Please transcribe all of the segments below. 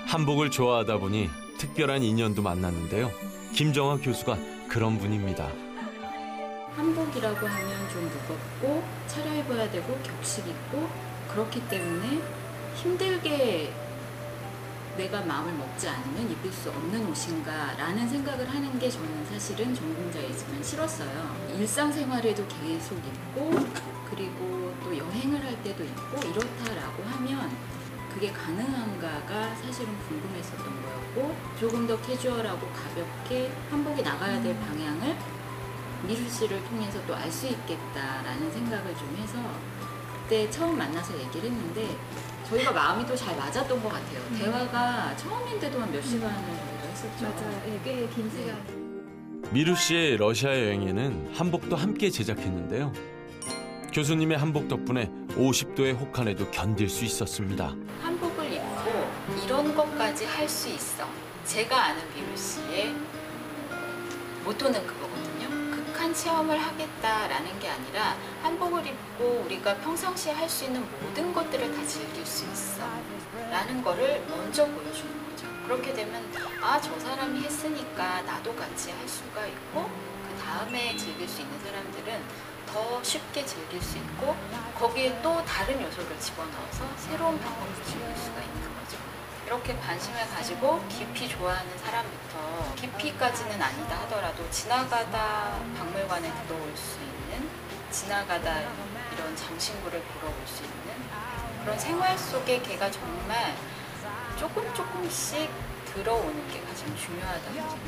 한복을 좋아하다 보니 특별한 인연도 만났는데요. 김정화 교수가 그런 분입니다. 한복이라고 하면 좀 무겁고 차려입어야 되고 격식 있고 그렇기 때문에 힘들게 내가 마음을 먹지 않으면 입을 수 없는 옷인가 라는 생각을 하는 게 저는 사실은 전공자이지만 싫었어요. 일상생활에도 계속 입고 그리고 또 여행을 할 때도 입고 이렇다라고 하면 그게 가능한가가 사실은 궁금했었던 거였고 조금 더 캐주얼하고 가볍게 한복이 나가야 될 방향을 미루 씨를 통해서 또 알 수 있겠다라는 생각을 좀 해서 그때 처음 만나서 얘기를 했는데 저희가 마음이 또 잘 맞았던 것 같아요. 대화가 처음인데도 한 몇 시간을 정도 했었죠. 맞아요. 꽤 긴 시간. 미루 씨의 러시아 여행에는 한복도 함께 제작했는데요. 교수님의 한복 덕분에 50도의 혹한에도 견딜 수 있었습니다. 한복을 입고 이런 것까지 할 수 있어. 제가 아는 미루 씨의 모토는 그거거든요. 극한 체험을 하겠다라는 게 아니라 한복을 입고 우리가 평상시에 할 수 있는 모든 것들을 다 즐길 수 있어 라는 거를 먼저 보여주는 거죠. 그렇게 되면 아, 저 사람이 했으니까 나도 같이 할 수가 있고 그 다음에 즐길 수 있는 사람들은 더 쉽게 즐길 수 있고 거기에 또 다른 요소를 집어넣어서 새로운 방법을 즐길 수가 있는 거죠. 이렇게 관심을 가지고 깊이 좋아하는 사람부터 깊이까지는 아니다 하더라도 지나가다 박물관에 들어올 수 있는 지나가다 이런 장신구를 보러 올 수 있는 그런 생활 속에 걔가 정말 조금씩 들어오는 게 가장 중요하다고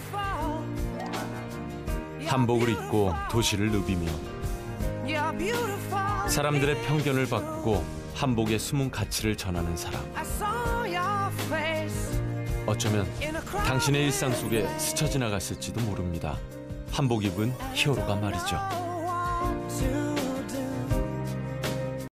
생각해요. 한복을 입고 도시를 누비며 사람들의 편견을 받고 한복의 숨은 가치를 전하는 사람. 어쩌면 당신의 일상 속에 스쳐 지나갔을지도 모릅니다. 한복 입은 히어로가 말이죠.